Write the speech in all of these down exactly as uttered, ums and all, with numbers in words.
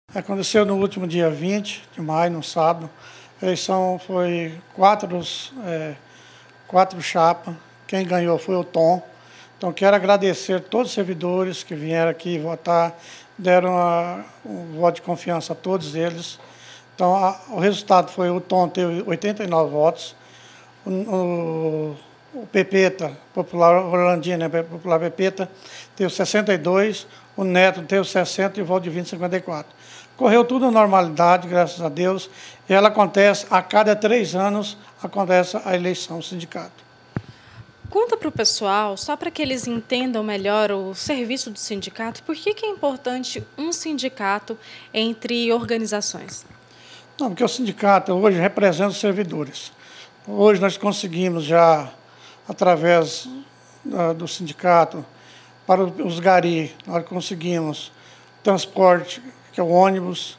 Aconteceu no último dia vinte de maio, no sábado. A eleição foi quatro, é, quatro chapas. Quem ganhou foi o Tom. Então, quero agradecer a todos os servidores que vieram aqui votar, deram a, um voto de confiança a todos eles. Então, a, o resultado foi o Tom teve oitenta e nove votos, o, o, o Pepeta, Popular Orlandina, né, Popular Pepeta, teve sessenta e dois, o Neto teve sessenta e o Valdivino cinquenta e quatro. Correu tudo na normalidade, graças a Deus, e ela acontece a cada três anos, acontece a eleição do sindicato. Conta para o pessoal, só para que eles entendam melhor o serviço do sindicato, por que que é importante um sindicato entre organizações? Não, porque o sindicato hoje representa os servidores. Hoje nós conseguimos já, através uh, do sindicato, para os gari, nós conseguimos transporte, que é o ônibus,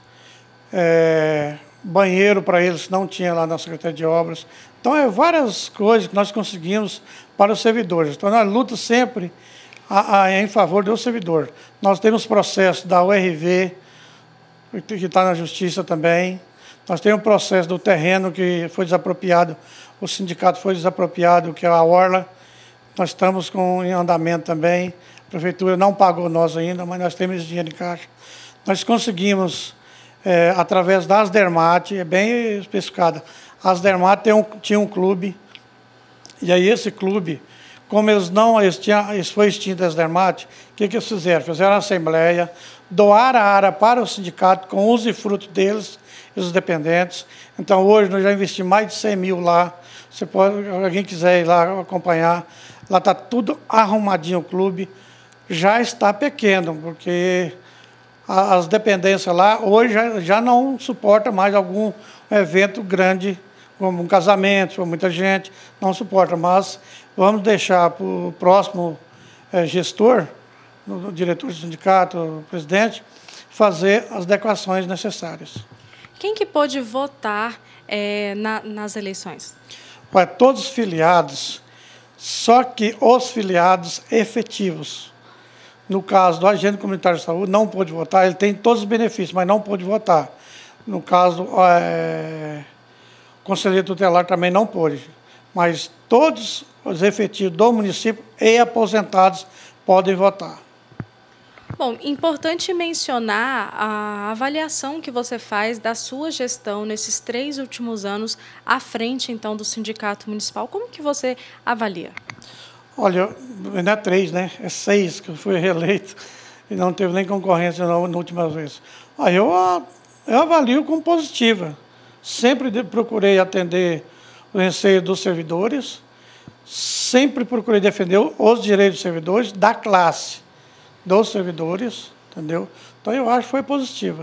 é, banheiro para eles que não tinha lá na Secretaria de Obras. Então, é várias coisas que nós conseguimos para os servidores. Então, nós lutamos sempre a, a, em favor do servidor. Nós temos processo da U R V, que está na Justiça também. Nós temos o processo do terreno que foi desapropriado, o sindicato foi desapropriado, que é a Orla. Nós estamos com em andamento também. A Prefeitura não pagou nós ainda, mas nós temos esse dinheiro em caixa. Nós conseguimos, é, através das Dermat, é bem especificado, as Dermat tem um, tinha um clube, e aí esse clube, como eles não, eles tinham, eles foi extinto as Dermat, o que, que eles fizeram? Fizeram a assembleia, doaram a área para o sindicato com uso e fruto deles, e os dependentes. Então hoje nós já investimos mais de cem mil lá, você pode, alguém quiser ir lá acompanhar, lá está tudo arrumadinho o clube, já está pequeno, porque as dependências lá hoje já, já não suporta mais algum evento grande, como um casamento, com muita gente, não suporta, mas vamos deixar para o próximo é, gestor, o diretor do sindicato, o presidente, fazer as adequações necessárias. Quem que pôde votar é, na, nas eleições? Para todos os filiados, só que os filiados efetivos. No caso do agente comunitário de saúde, não pôde votar, ele tem todos os benefícios, mas não pôde votar. No caso, é, o conselheiro tutelar também não pôde. Mas todos os efetivos do município e aposentados podem votar. Bom, importante mencionar a avaliação que você faz da sua gestão nesses três últimos anos à frente, então, do Sindicato Municipal. Como que você avalia? Olha, não é três, né? É seis que eu fui reeleito e não teve nem concorrência na, na última vez. Ah, eu, eu avalio como positiva. Sempre procurei atender o receio dos servidores, sempre procurei defender os direitos dos servidores, da classe dos servidores, entendeu? Então, eu acho que foi positiva.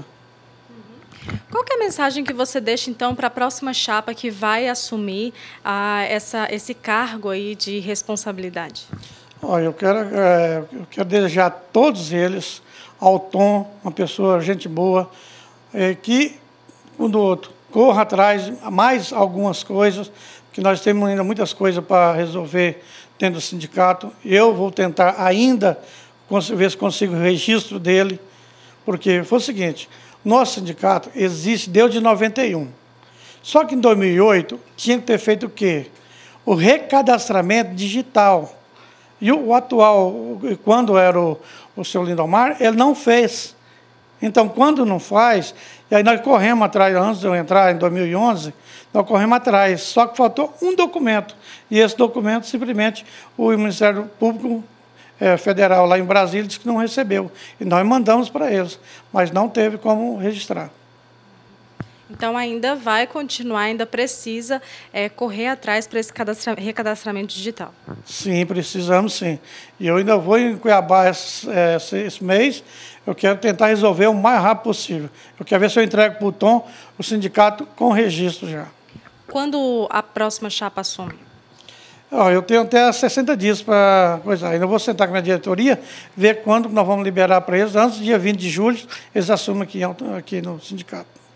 Qual que é a mensagem que você deixa, então, para a próxima chapa que vai assumir ah, essa, esse cargo aí de responsabilidade? Olha, eu quero, é, eu quero desejar a todos eles, ao Tom, uma pessoa, gente boa, é, que um do outro corra atrás mais algumas coisas, que nós temos ainda muitas coisas para resolver dentro do sindicato. Eu vou tentar ainda ver se consigo o registro dele, porque foi o seguinte, nosso sindicato existe desde noventa e um. Só que em dois mil e oito tinha que ter feito o quê? O recadastramento digital. E o, o atual, quando era o, o seu Lindomar, ele não fez. Então, quando não faz, e aí nós corremos atrás, antes de eu entrar em dois mil e onze, nós corremos atrás, só que faltou um documento. E esse documento, simplesmente, o Ministério Público É, federal lá em Brasília disse que não recebeu. E nós mandamos para eles, mas não teve como registrar. Então, ainda vai continuar, ainda precisa é, correr atrás para esse cadastra recadastramento digital. Sim, precisamos sim. E eu ainda vou em Cuiabá esse, esse, esse mês, eu quero tentar resolver o mais rápido possível. Eu quero ver se eu entrego para o Tom o sindicato com registro já. Quando a próxima chapa assume? Eu tenho até sessenta dias para coisar. Ainda vou sentar com a minha diretoria, ver quando nós vamos liberar para eles. Antes do dia vinte de julho, eles assumem aqui, aqui no sindicato.